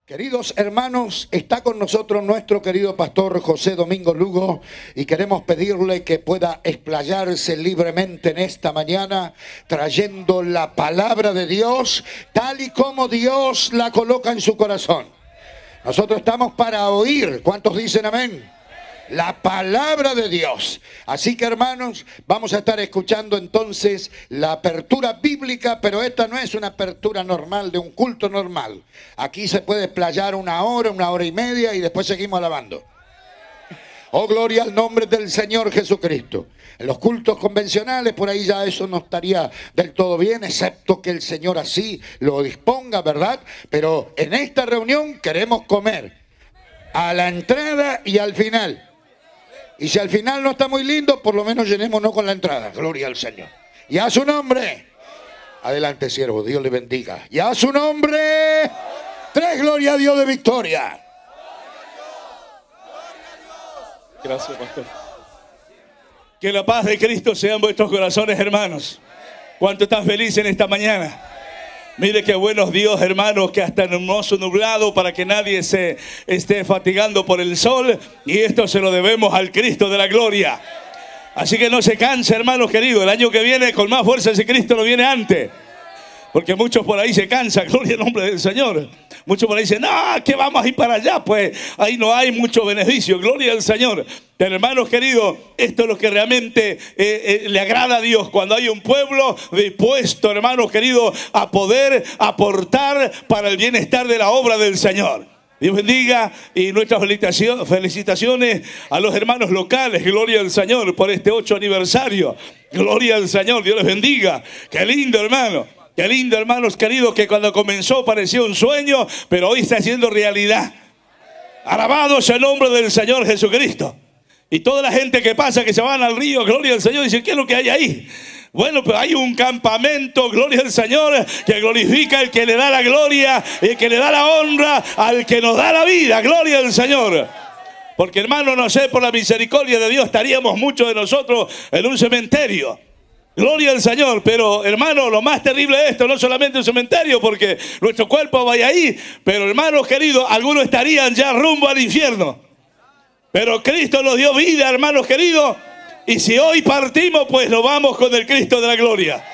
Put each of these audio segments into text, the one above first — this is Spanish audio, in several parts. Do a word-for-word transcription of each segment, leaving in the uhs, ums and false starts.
Queridos hermanos, está con nosotros nuestro querido pastor José Domingo Lugo y queremos pedirle que pueda explayarse libremente en esta mañana trayendo la palabra de Dios tal y como Dios la coloca en su corazón. Nosotros estamos para oír. ¿Cuántos dicen amén? La palabra de Dios. Así que hermanos, vamos a estar escuchando entonces la apertura bíblica, pero esta no es una apertura normal de un culto normal. Aquí se puede explayar una hora, una hora y media y después seguimos alabando. Oh, gloria al nombre del Señor Jesucristo. En los cultos convencionales, por ahí ya eso no estaría del todo bien, excepto que el Señor así lo disponga, ¿verdad? Pero en esta reunión queremos comer a la entrada y al final. Y si al final no está muy lindo, por lo menos llenémonos con la entrada. Gloria al Señor. Y a su nombre. Adelante, siervo. Dios le bendiga. Y a su nombre. Tres gloria a Dios de victoria. Gracias, pastor. Que la paz de Cristo sea en vuestros corazones, hermanos. ¿Cuánto están felices en esta mañana? Mire qué buenos Dios, hermanos, que hasta en hermoso nublado para que nadie se esté fatigando por el sol. Y esto se lo debemos al Cristo de la gloria. Así que no se canse, hermanos queridos. El año que viene con más fuerza ese Cristo no viene antes. Porque muchos por ahí se cansan, gloria al nombre del Señor. Muchos por ahí dicen, no, que vamos a ir para allá. Pues ahí no hay mucho beneficio, gloria al Señor. Pero hermanos queridos, esto es lo que realmente eh, eh, le agrada a Dios. Cuando hay un pueblo dispuesto, hermanos queridos, a poder aportar para el bienestar de la obra del Señor. Dios bendiga y nuestras felicitaciones a los hermanos locales. Gloria al Señor por este ocho aniversario. Gloria al Señor, Dios les bendiga. Qué lindo, hermano. Qué lindo, hermanos queridos, que cuando comenzó parecía un sueño, pero hoy está haciendo realidad. Alabado sea el nombre del Señor Jesucristo. Y toda la gente que pasa, que se van al río, gloria al Señor, dice, ¿qué es lo que hay ahí? Bueno, pues hay un campamento, gloria al Señor, que glorifica al que le da la gloria y el que le da la honra al que nos da la vida. Gloria al Señor. Porque, hermano, no sé, por la misericordia de Dios estaríamos muchos de nosotros en un cementerio. Gloria al Señor, pero hermano, lo más terrible de esto no solamente un cementerio, porque nuestro cuerpo vaya ahí, pero hermanos queridos, algunos estarían ya rumbo al infierno. Pero Cristo nos dio vida, hermanos queridos, y si hoy partimos, pues nos vamos con el Cristo de la gloria.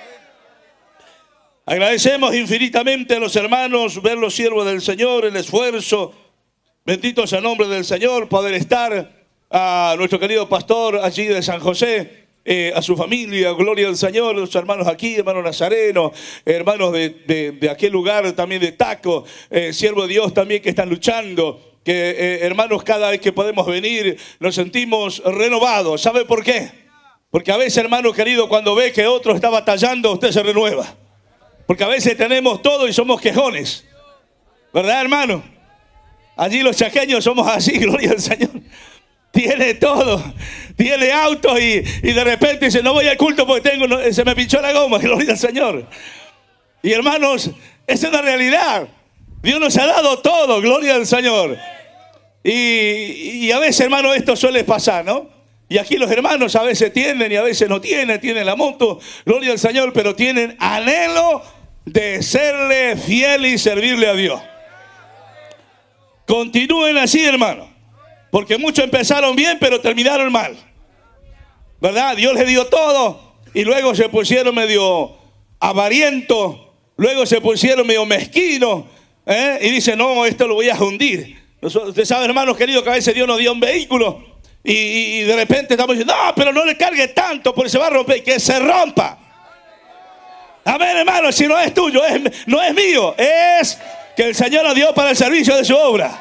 Agradecemos infinitamente a los hermanos, ver los siervos del Señor, el esfuerzo. Bendito sea el nombre del Señor, poder estar a nuestro querido pastor allí de San José. Eh, a su familia, gloria al Señor, los hermanos aquí, hermanos nazarenos, hermanos de, de, de aquel lugar también de Taco, eh, siervo de Dios también que están luchando, que eh, hermanos cada vez que podemos venir nos sentimos renovados. ¿Sabe por qué? Porque a veces, hermano querido, cuando ve que otro está batallando, usted se renueva. Porque a veces tenemos todo y somos quejones, ¿verdad, hermano? Allí los chaqueños somos así, gloria al Señor. Tiene todo, tiene autos y, y de repente dice, no voy al culto porque tengo, no, se me pinchó la goma, gloria al Señor. Y hermanos, esa es una realidad. Dios nos ha dado todo, gloria al Señor. Y, y a veces, hermano, esto suele pasar, ¿no? Y aquí los hermanos a veces tienen y a veces no tienen, tienen la moto, gloria al Señor, pero tienen anhelo de serle fiel y servirle a Dios. Continúen así, hermano. Porque muchos empezaron bien, pero terminaron mal. ¿Verdad? Dios les dio todo. Y luego se pusieron medio avarientos. Luego se pusieron medio mezquinos. ¿eh? Y dicen, no, esto lo voy a hundir. Usted sabe, hermanos queridos, que a veces Dios nos dio un vehículo. Y, y, y de repente estamos diciendo, no, pero no le cargue tanto porque se va a romper. Que se rompa. Amén, hermano, si no es tuyo, es, no es mío. Es que el Señor nos dio para el servicio de su obra.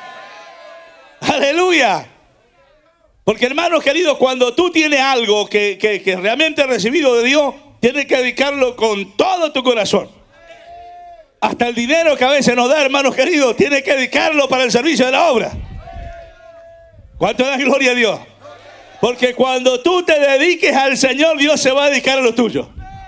Aleluya. Porque, hermanos queridos, cuando tú tienes algo que, que, que realmente has recibido de Dios, tienes que dedicarlo con todo tu corazón. Hasta el dinero que a veces nos da, hermanos queridos, tienes que dedicarlo para el servicio de la obra. ¿Cuánto da gloria a Dios? Porque cuando tú te dediques al Señor, Dios se va a dedicar a lo tuyo.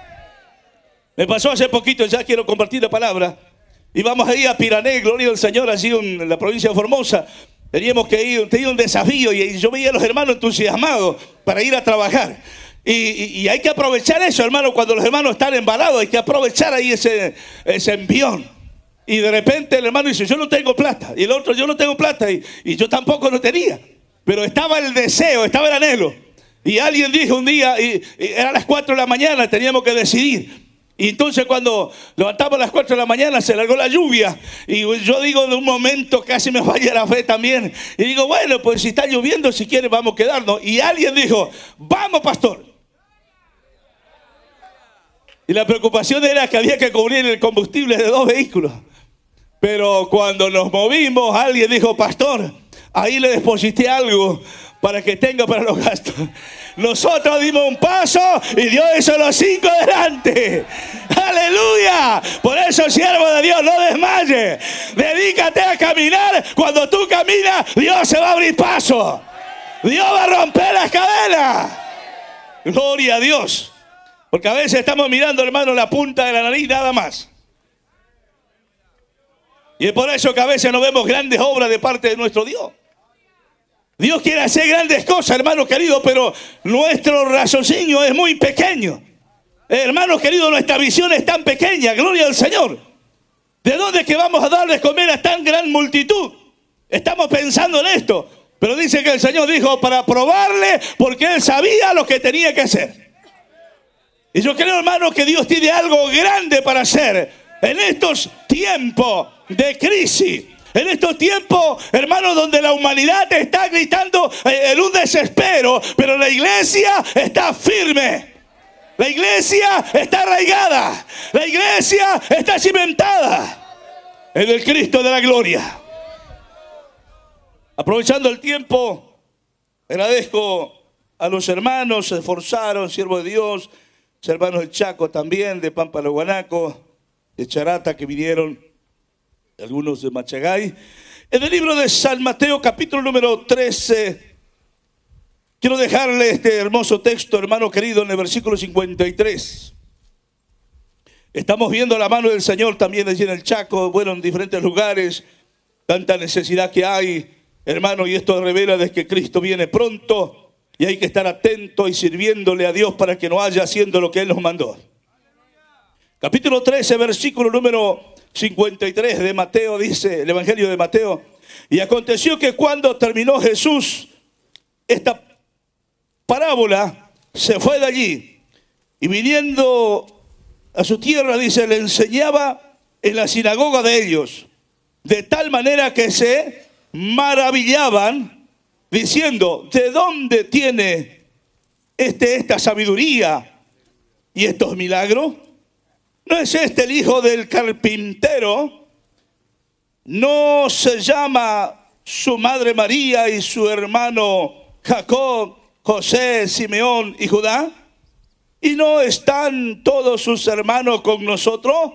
Me pasó hace poquito, ya quiero compartir la palabra. Íbamos a ir a Pirané, gloria al Señor, allí en la provincia de Formosa. Teníamos que ir, tenía un desafío y yo veía a los hermanos entusiasmados para ir a trabajar. Y, y, y hay que aprovechar eso, hermano, cuando los hermanos están embalados, hay que aprovechar ahí ese, ese envión. Y de repente el hermano dice, yo no tengo plata. Y el otro, yo no tengo plata. Y, y yo tampoco lo tenía. Pero estaba el deseo, estaba el anhelo. Y alguien dijo un día, y, y eran las cuatro de la mañana, teníamos que decidir. Y entonces cuando levantamos a las cuatro de la mañana se largó la lluvia. Y yo digo, de un momento casi me falla la fe también. Y digo, bueno, pues si está lloviendo, si quiere vamos a quedarnos. Y alguien dijo, vamos, pastor. Y la preocupación era que había que cubrir el combustible de dos vehículos. Pero cuando nos movimos, alguien dijo, pastor, ahí le deposité algo para que tenga para los gastos. Nosotros dimos un paso y Dios hizo los cinco delante. ¡Aleluya! Por eso, siervo de Dios, no desmayes. Dedícate a caminar. Cuando tú caminas, Dios se va a abrir paso. Dios va a romper las cadenas. Gloria a Dios. Porque a veces estamos mirando, hermano, la punta de la nariz nada más. Y es por eso que a veces no vemos grandes obras de parte de nuestro Dios. Dios quiere hacer grandes cosas, hermano querido, pero nuestro raciocinio es muy pequeño. Hermanos queridos, nuestra visión es tan pequeña, gloria al Señor. ¿De dónde es que vamos a darles comer a tan gran multitud? Estamos pensando en esto, pero dice que el Señor dijo para probarle, porque Él sabía lo que tenía que hacer. Y yo creo, hermano, que Dios tiene algo grande para hacer en estos tiempos de crisis. En estos tiempos, hermanos, donde la humanidad está gritando en un desespero, pero la iglesia está firme. La iglesia está arraigada. La iglesia está cimentada en el Cristo de la gloria. Aprovechando el tiempo, agradezco a los hermanos, se esforzaron, siervos de Dios, los hermanos del Chaco también, de Pámpano Guanaco, de Charata, que vinieron, algunos de Machagay. En el libro de San Mateo, capítulo número trece, quiero dejarle este hermoso texto, hermano querido, en el versículo cincuenta y tres. Estamos viendo la mano del Señor también allí en el Chaco, bueno, en diferentes lugares, tanta necesidad que hay, hermano, y esto revela de que Cristo viene pronto y hay que estar atento y sirviéndole a Dios para que no haya haciendo lo que Él nos mandó. Capítulo trece, versículo número cincuenta y tres de Mateo, dice el Evangelio de Mateo. Y aconteció que cuando terminó Jesús esta parábola, se fue de allí. Y viniendo a su tierra, dice, le enseñaba en la sinagoga de ellos. De tal manera que se maravillaban, diciendo, ¿de dónde tiene este, esta sabiduría y estos milagros? ¿No es este el hijo del carpintero? ¿No se llama su madre María y su hermano Jacob, José, Simeón y Judá? ¿Y no están todos sus hermanos con nosotros?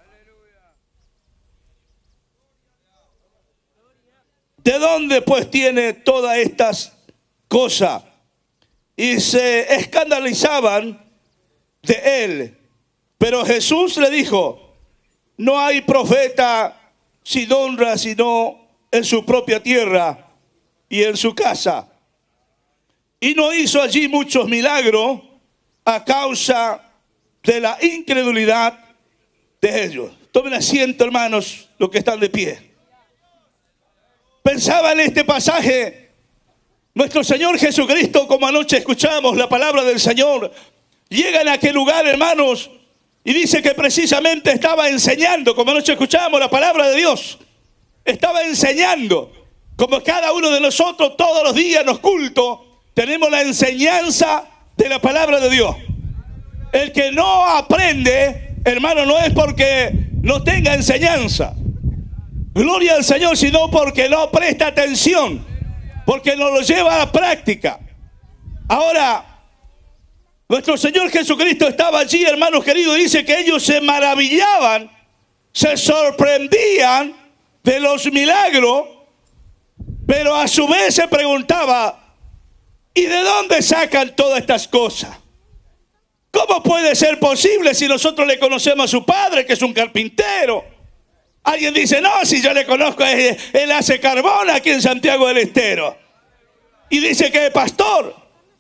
¿De dónde pues tiene todas estas cosas? Y se escandalizaban de él. Pero Jesús le dijo, no hay profeta sin honra sino en su propia tierra y en su casa. Y no hizo allí muchos milagros a causa de la incredulidad de ellos. Tomen asiento, hermanos, los que están de pie. Pensaba en este pasaje, nuestro Señor Jesucristo, como anoche escuchamos la palabra del Señor, llega en aquel lugar, hermanos, y dice que precisamente estaba enseñando, como anoche escuchamos la palabra de Dios. Estaba enseñando, como cada uno de nosotros todos los días en los cultos, tenemos la enseñanza de la palabra de Dios. El que no aprende, hermano, no es porque no tenga enseñanza. Gloria al Señor, sino porque no presta atención, porque no lo lleva a la práctica. Ahora, nuestro Señor Jesucristo estaba allí, hermanos queridos, dice que ellos se maravillaban, se sorprendían de los milagros, pero a su vez se preguntaba, ¿y de dónde sacan todas estas cosas? ¿Cómo puede ser posible si nosotros le conocemos a su padre, que es un carpintero? Alguien dice, no, si yo le conozco, él, él hace carbón aquí en Santiago del Estero. Y dice que es pastor.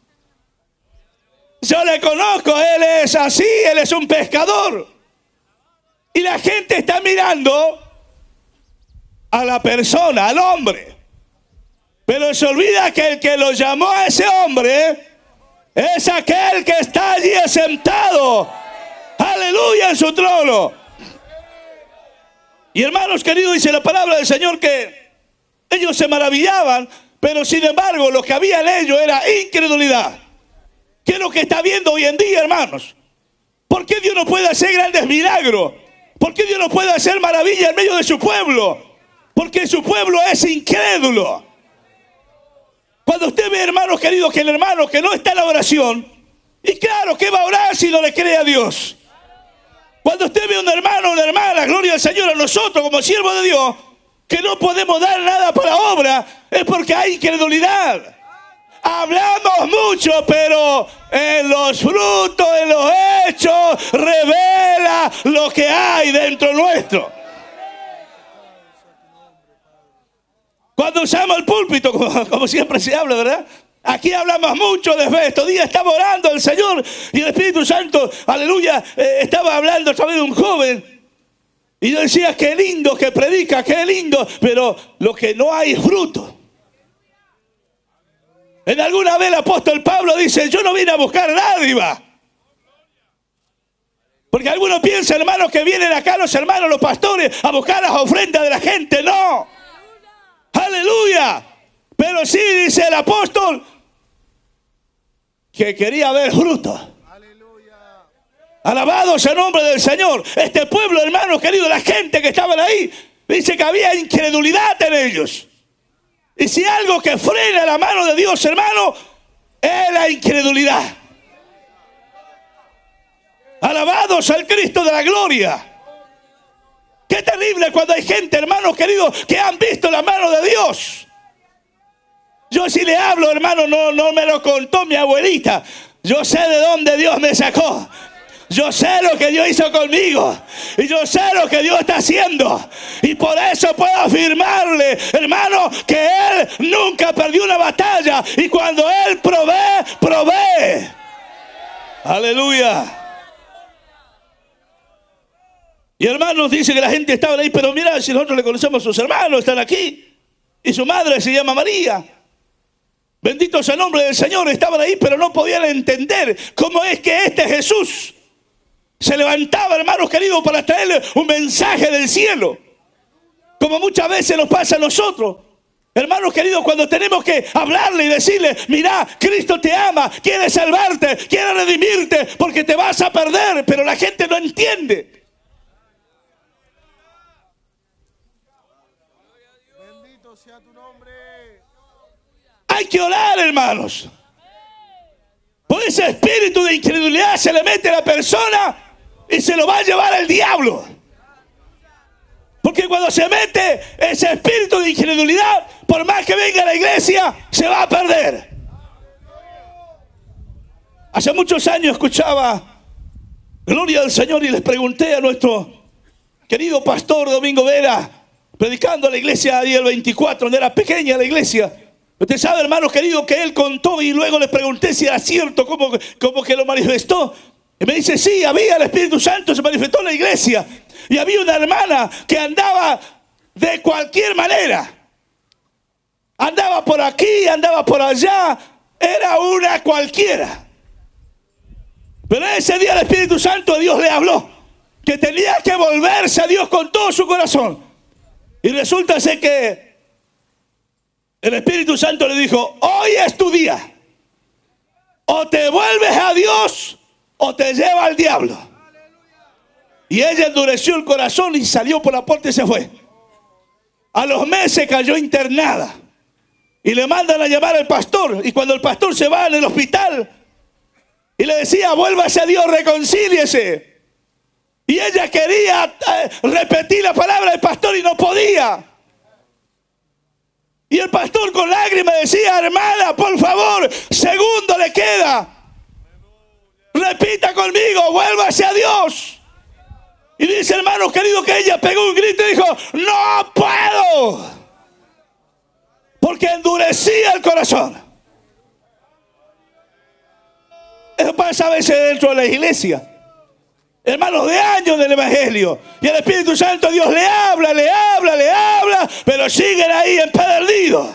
Yo le conozco, él es así, él es un pescador. Y la gente está mirando a la persona, al hombre. Pero se olvida que el que lo llamó a ese hombre es aquel que está allí sentado, aleluya, en su trono. Y hermanos queridos, dice la palabra del Señor que ellos se maravillaban, pero sin embargo lo que había en ellos era incredulidad. ¿Qué es lo que está viendo hoy en día, hermanos? ¿Por qué Dios no puede hacer grandes milagros? ¿Por qué Dios no puede hacer maravillas en medio de su pueblo? Porque su pueblo es incrédulo. Cuando usted ve, hermanos queridos, que el hermano que no está en la oración, y claro, ¿qué va a orar si no le cree a Dios? Cuando usted ve a un hermano o una hermana, gloria al Señor, a nosotros como siervos de Dios, que no podemos dar nada para la obra, es porque hay incredulidad. Hablamos mucho, pero en los frutos, en los hechos, revela lo que hay dentro nuestro. Cuando usamos el púlpito, como, como siempre se habla, ¿verdad? Aquí hablamos mucho de fe. Estos días estaba orando el Señor y el Espíritu Santo, aleluya, eh, estaba hablando a través de un joven. Y yo decía, qué lindo que predica, qué lindo, pero lo que no hay es fruto. En alguna vez el apóstol Pablo dice, yo no vine a buscar dádiva. Porque algunos piensan, hermanos, que vienen acá los hermanos, los pastores, a buscar las ofrendas de la gente. No. Aleluya. Pero sí dice el apóstol que quería ver fruto. Alabado sea el nombre del Señor. Este pueblo, hermanos queridos, la gente que estaban ahí, dice que había incredulidad en ellos. Y si algo que frena la mano de Dios, hermano, es la incredulidad. Alabados al Cristo de la gloria. Qué terrible cuando hay gente, hermanos queridos, que han visto la mano de Dios. Yo si le hablo, hermano, no, no me lo contó mi abuelita. Yo sé de dónde Dios me sacó. Yo sé lo que Dios hizo conmigo. Y yo sé lo que Dios está haciendo. Y por eso puedo afirmarle, hermano, que Él nunca perdió una batalla. Y cuando Él provee, provee. Aleluya. Y hermanos, dice que la gente estaba ahí. Pero mira, si nosotros le conocemos a sus hermanos, están aquí. Y su madre se llama María. Bendito sea el nombre del Señor. Estaban ahí, pero no podían entender cómo es que este Jesús se levantaba, hermanos queridos, para traerle un mensaje del cielo. Como muchas veces nos pasa a nosotros. Hermanos queridos, cuando tenemos que hablarle y decirle, mira, Cristo te ama, quiere salvarte, quiere redimirte, porque te vas a perder. Pero la gente no entiende. Bendito sea tu nombre. Hay que orar, hermanos. Por ese espíritu de incredulidad se le mete a la persona y se lo va a llevar el diablo. Porque cuando se mete ese espíritu de incredulidad, por más que venga a la iglesia, se va a perder. Hace muchos años escuchaba Gloria al Señor y les pregunté a nuestro querido pastor Domingo Vera, predicando a la iglesia ahí el veinticuatro, donde era pequeña la iglesia. Usted sabe, hermanos queridos, que él contó y luego le pregunté si era cierto, cómo, cómo que lo manifestó. Y me dice, sí, había el Espíritu Santo, se manifestó en la iglesia. Y había una hermana que andaba de cualquier manera. Andaba por aquí, andaba por allá. Era una cualquiera. Pero ese día el Espíritu Santo de Dios le habló que tenía que volverse a Dios con todo su corazón. Y resulta ser que el Espíritu Santo le dijo, hoy es tu día. O te vuelves a Dios o te lleva al diablo. Y ella endureció el corazón y salió por la puerta y se fue. A los meses cayó internada. Y le mandan a llamar al pastor. Y cuando el pastor se va en el hospital y le decía, vuélvase a Dios, reconcíliese. Y ella quería eh, repetir la palabra del pastor y no podía. Y el pastor con lágrimas decía, hermana, por favor, segundo le queda. Repita conmigo, vuélvase a Dios. Y dice, hermanos queridos, que ella pegó un grito y dijo, no puedo. Porque endurecía el corazón. Eso pasa a veces dentro de la iglesia. Hermanos, de años del Evangelio. Y el Espíritu Santo, Dios le habla, le habla, le habla, pero siguen ahí empedernidos.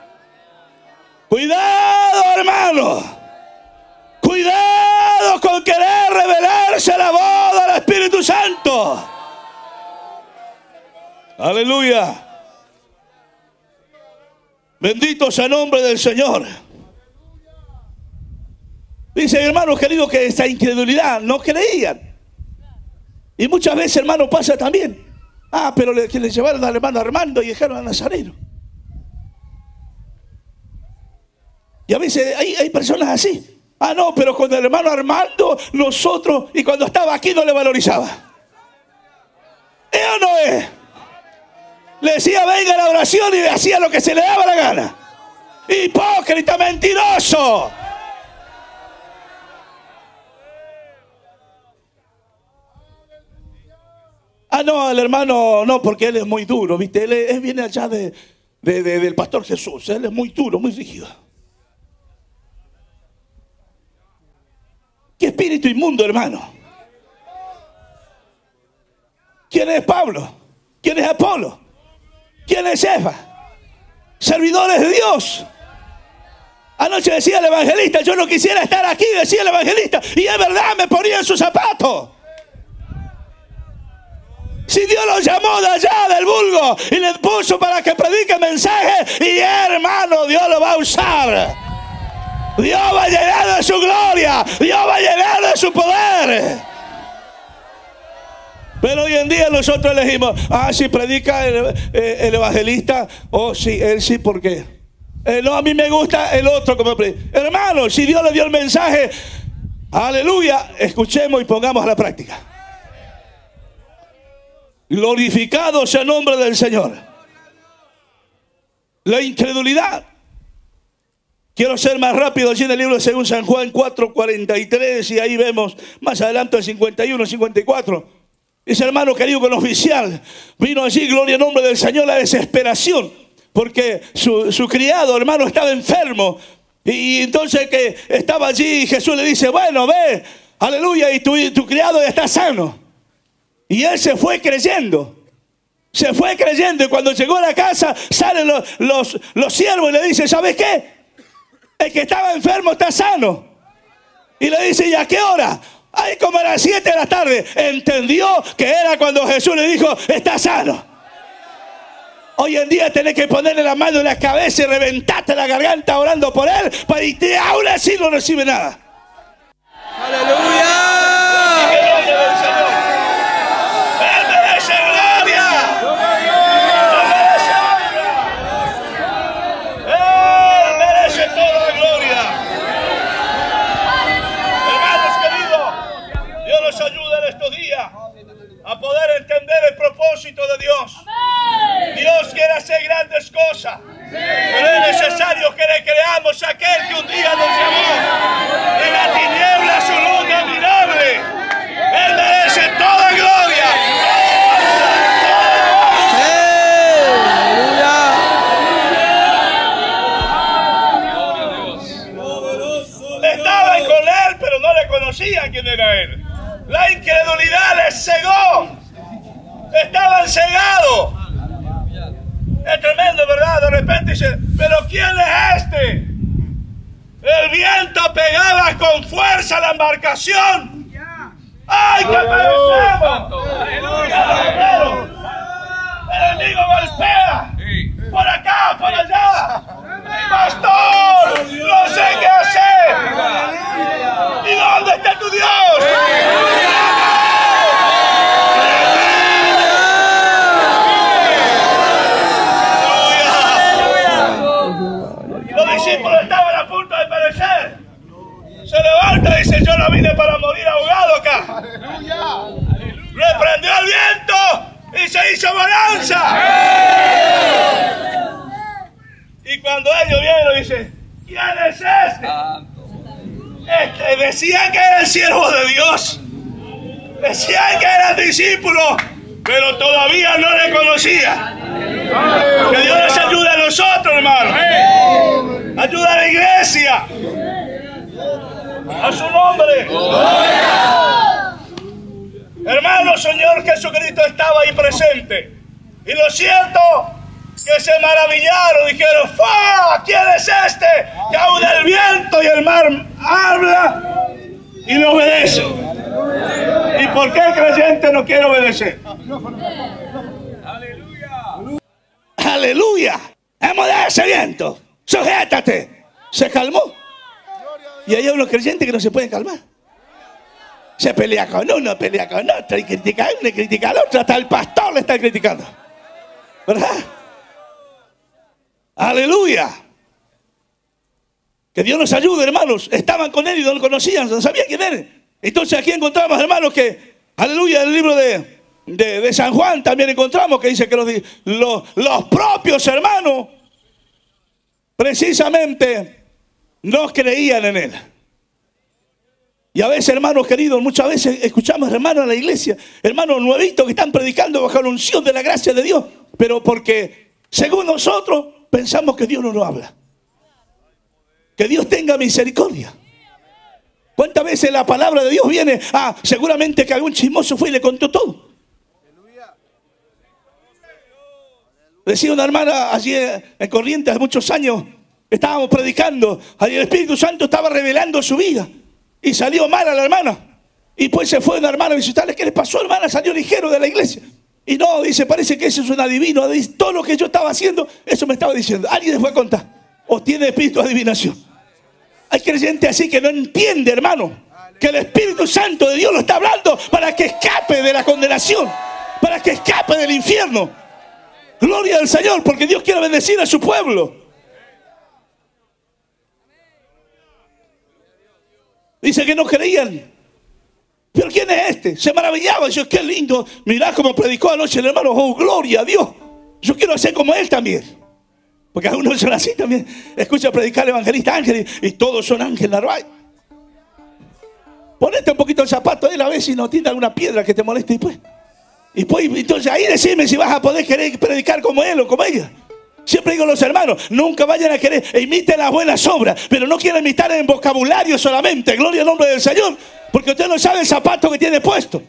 Cuidado, hermanos. Cuidado con querer revelarse la voz del Espíritu Santo. Aleluya. Bendito sea el nombre del Señor. Dice, hermanos queridos, que esta incredulidad no creían. Y muchas veces, hermano, pasa también. Ah, pero le, que le llevaron al hermano Armando y dejaron al Nazareno. Y a veces hay, hay personas así. Ah, no, pero con el hermano Armando, nosotros, y cuando estaba aquí no le valorizaba. ¿Eh o no es? Le decía, venga a la oración y le hacía lo que se le daba la gana. Hipócrita, mentiroso. Ah, no, el hermano, no, porque él es muy duro, ¿viste? Él, él viene allá de, de, de, del pastor Jesús. Él es muy duro, muy rígido. ¡Qué espíritu inmundo, hermano! ¿Quién es Pablo? ¿Quién es Apolo? ¿Quién es Cefa? Servidores de Dios. Anoche decía el evangelista, yo no quisiera estar aquí, decía el evangelista, y es verdad, me ponía en sus zapatos. Si Dios lo llamó de allá del vulgo y le puso para que predique mensaje, y hermano, Dios lo va a usar. Dios va a llenar de su gloria, Dios va a llenar de su poder. Pero hoy en día nosotros elegimos, ah, si predica el, el evangelista, oh sí, él sí, ¿por qué? Eh, no, a mí me gusta el otro como predica. Hermano, si Dios le dio el mensaje, aleluya, escuchemos y pongamos a la práctica. Glorificado sea el nombre del Señor. La incredulidad. Quiero ser más rápido allí en el libro de según San Juan cuatro, cuarenta y tres, y ahí vemos más adelante el cincuenta y uno, cincuenta y cuatro. Dice, hermano querido, con oficial vino allí, gloria al nombre del Señor, la desesperación, porque su, su criado, hermano, estaba enfermo. Y, y entonces que estaba allí, Jesús le dice, bueno, ve, aleluya, y tu, tu criado ya está sano. Y él se fue creyendo. Se fue creyendo. Y cuando llegó a la casa, salen los, los, los siervos y le dicen, ¿sabes qué? El que estaba enfermo está sano. Y le dice, ¿y a qué hora? Ahí como a las siete de la tarde. Entendió que era cuando Jesús le dijo, está sano. Hoy en día tenés que ponerle la mano en la cabeza y reventarte la garganta orando por él, para y te, aún así no recibe nada. ¡Aleluya! A poder entender el propósito de Dios. ¡Amén! Dios quiere hacer grandes cosas. ¡Sí! Pero es necesario que le creamos a aquel que un día nos llamó de la tiniebla a su luz admirable. Él merece toda gloria. ¡Sí! Estaban con él, pero no le conocían quién era él. La incredulidad les cegó. Estaban cegados. Es tremendo, ¿verdad? De repente dice, ¿pero quién es este? El viento pegaba con fuerza a la embarcación. ¡Ay, que perecemos! ¡Aleluya! El enemigo golpea. Por acá, por allá. Pastor, no sé qué hacer. ¿Y dónde está tu Dios? Los discípulos estaban a punto de perecer. Se levanta y dice, yo no vine para morir ahogado acá. Reprendió el viento y se hizo bonanza. Y cuando ellos vieron, dice, ¿quién es este? Este decían que era el siervo de Dios. Decían que era discípulo, pero todavía no le conocía. Que Dios nos ayude a nosotros, hermano. Ayuda a la iglesia. A su nombre. Hermano, Señor Jesucristo estaba ahí presente. Y lo cierto, que se maravillaron, dijeron, ¡fa! ¿Quién es este? Que aún el viento y el mar habla y le obedece. ¿Y por qué el creyente no quiere obedecer? Aleluya. Aleluya. Emudece ese viento. Sujétate. Se calmó. Y hay unos creyentes que no se pueden calmar. Se pelea con uno, pelea con otro, y critica a uno, y critica al otro. Hasta el pastor le está criticando. ¿Verdad? Aleluya. Que Dios nos ayude, hermanos. Estaban con él y no lo conocían, no sabían quién era. Entonces aquí encontramos, hermanos, que, aleluya, en el libro de, de, de San Juan también encontramos que dice que los, los, los propios hermanos precisamente no creían en él. Y a veces, hermanos queridos, muchas veces escuchamos hermanos en la iglesia, hermanos nuevitos que están predicando bajo la unción de la gracia de Dios, pero porque según nosotros pensamos que Dios no nos habla. Que Dios tenga misericordia. ¿Cuántas veces la palabra de Dios viene? Ah, seguramente que algún chismoso fue y le contó todo. Decía una hermana allí en Corrientes hace muchos años, estábamos predicando, allí el Espíritu Santo estaba revelando su vida y salió mal a la hermana. Y pues se fue una hermana a visitarle. ¿Qué le pasó, hermana? Salió ligero de la iglesia. Y no, dice, parece que eso es un adivino. Dice, todo lo que yo estaba haciendo, eso me estaba diciendo. Alguien les fue a contar. O tiene espíritu de adivinación. Hay creyentes así que no entiende, hermano, que el Espíritu Santo de Dios lo está hablando para que escape de la condenación, para que escape del infierno. Gloria al Señor, porque Dios quiere bendecir a su pueblo. Dice que no creían. ¿Pero quién es este? Se maravillaba. Dice, qué lindo. Mirá cómo predicó anoche el hermano. Oh, gloria a Dios. Yo quiero hacer como él también. Porque algunos son así también. Escucha predicar el evangelista Ángel y, y todos son Ángel Narváez. Ponete un poquito el zapato de él a ver si no tiene alguna piedra que te moleste después. Y pues, entonces ahí decime si vas a poder querer predicar como él o como ella. Siempre digo a los hermanos, nunca vayan a querer, e imiten las buenas obras, pero no quieran imitar en vocabulario solamente. Gloria al nombre del Señor, porque usted no sabe el zapato que tiene puesto.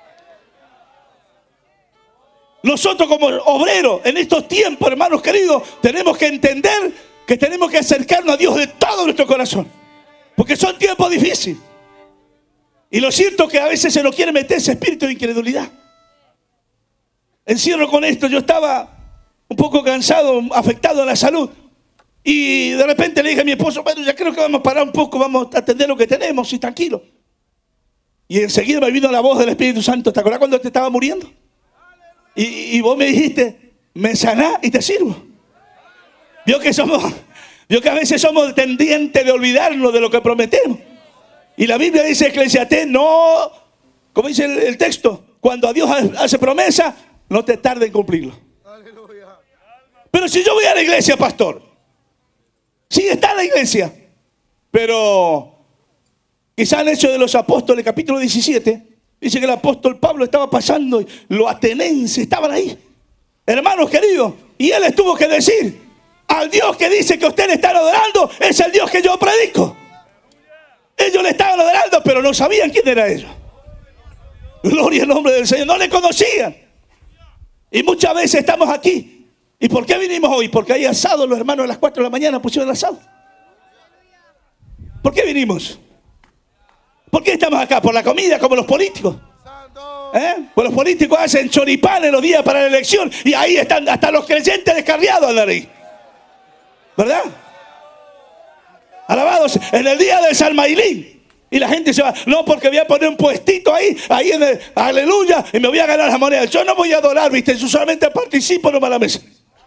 Nosotros como obreros en estos tiempos, hermanos queridos, tenemos que entender que tenemos que acercarnos a Dios de todo nuestro corazón, porque son tiempos difíciles. Y lo cierto es que a veces se nos quiere meter ese espíritu de incredulidad. Encierro con esto, yo estaba un poco cansado, afectado en la salud, y de repente le dije a mi esposo, bueno, ya creo que vamos a parar un poco, vamos a atender lo que tenemos y tranquilo. Y enseguida me vino la voz del Espíritu Santo. ¿Te acuerdas cuando te estaba muriendo? Y, y vos me dijiste, me sanás y te sirvo. Vio que somos, vio que a veces somos tendientes de olvidarnos de lo que prometemos. Y la Biblia dice, Eclesiastés, no, como dice el, el texto, cuando a Dios hace promesa, no te tarde en cumplirlo. Aleluya. Pero si yo voy a la iglesia, pastor, sí está en la iglesia, pero quizá en Hechos de los Apóstoles, capítulo diecisiete, dice que el apóstol Pablo estaba pasando, los atenienses estaban ahí, hermanos queridos, y él les tuvo que decir, al Dios que dice que ustedes están adorando, es el Dios que yo predico. Ellos le estaban adorando, pero no sabían quién era ellos. Gloria al nombre del Señor, no le conocían. Y muchas veces estamos aquí. ¿Y por qué vinimos hoy? Porque hay asado, los hermanos a las cuatro de la mañana pusieron el asado. ¿Por qué vinimos? ¿Por qué estamos acá? ¿Por la comida como los políticos? ¿Eh? Pues los políticos hacen choripanes los días para la elección y ahí están hasta los creyentes descarriados andan ahí. ¿Verdad? Alabados en el día de San Mailín. Y la gente se va, no, porque voy a poner un puestito ahí, ahí en el, aleluya, y me voy a ganar las monedas. Yo no voy a adorar, viste, yo solamente participo nomás a la mesa.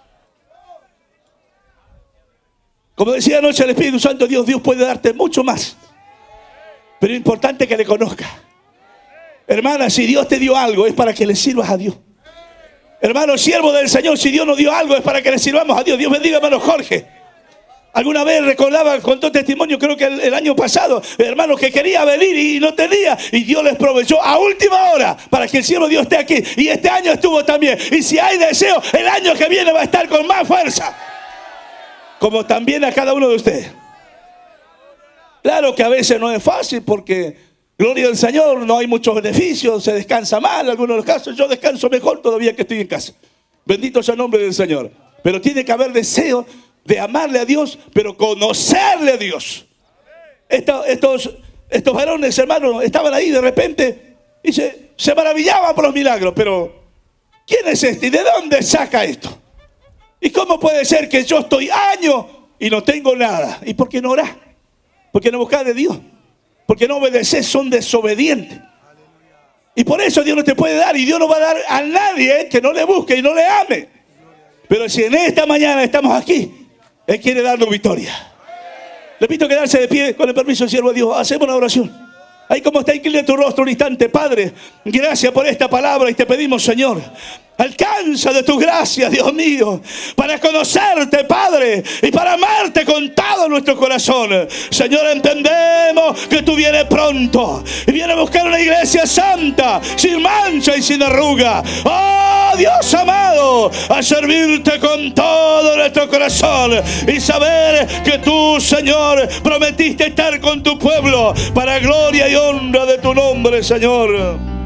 Como decía anoche el Espíritu Santo, Dios, Dios puede darte mucho más. Pero es importante que le conozca. Hermana, si Dios te dio algo, es para que le sirvas a Dios. Hermano, siervo del Señor, si Dios nos dio algo, es para que le sirvamos a Dios. Dios bendiga, hermano Jorge. Alguna vez recordaba, contó testimonio, creo que el, el año pasado, hermanos, que quería venir y no tenía. Y Dios les proveyó a última hora para que el siervo Dios esté aquí. Y este año estuvo también. Y si hay deseo, el año que viene va a estar con más fuerza. Como también a cada uno de ustedes. Claro que a veces no es fácil porque Gloria al Señor, no hay muchos beneficios, se descansa mal en algunos de los casos. Yo descanso mejor todavía que estoy en casa. Bendito sea el nombre del Señor. Pero tiene que haber deseo de amarle a Dios, pero conocerle a Dios. Estos, estos, estos varones, hermanos, estaban ahí de repente y se, se maravillaban por los milagros. Pero, ¿quién es este? ¿Y de dónde saca esto? ¿Y cómo puede ser que yo estoy años y no tengo nada? ¿Y por qué no orás? ¿Por qué no buscás de Dios? Porque no obedeces, son desobedientes. Y por eso Dios no te puede dar. Y Dios no va a dar a nadie que no le busque y no le ame. Pero si en esta mañana estamos aquí, Él quiere darnos victoria. Le invito a quedarse de pie con el permiso del siervo de Dios. Hacemos una oración. Ahí como está, inclina tu rostro un instante. Padre, gracias por esta palabra y te pedimos, Señor, alcanza de tu gracia, Dios mío, para conocerte, Padre, y para amarte con todo nuestro corazón. Señor, entendemos que tú vienes pronto y vienes a buscar una iglesia santa, sin mancha y sin arruga. Oh Dios amado, a servirte con todo nuestro corazón y saber que tú, Señor, prometiste estar con tu pueblo para gloria y honra de tu nombre, Señor.